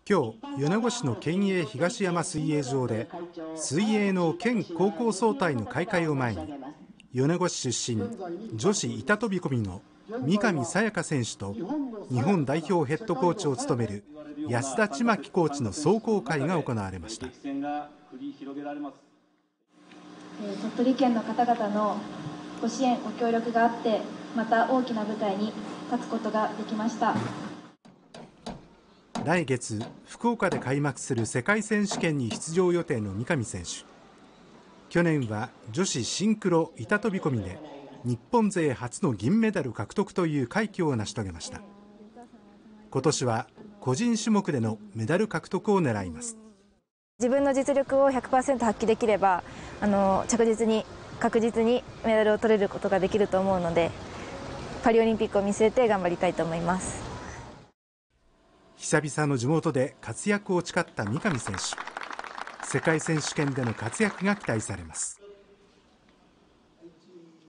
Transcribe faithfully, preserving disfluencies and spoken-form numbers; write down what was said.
今日、米子市の県営東山水泳場で水泳の県高校総体の開会を前に、米子市出身女子板飛び込みの三上紗也可選手と日本代表ヘッドコーチを務める安田千牧コーチの壮行会が行われました。 鳥取県の方々のご支援ご協力があって、また大きな舞台に立つことができました。 来月福岡で開幕する世界選手権に出場予定の三上選手。去年は女子シンクロ板飛び込みで日本勢初の銀メダル獲得という快挙を成し遂げました。今年は個人種目でのメダル獲得を狙います。 自分の実力を ひゃくパーセント 発揮できれば、あの着実に確実にメダルを取れることができると思うので、パリオリンピックを見据えて頑張りたいと思います。 久々の地元で活躍を誓った三上選手。世界選手権での活躍が期待されます。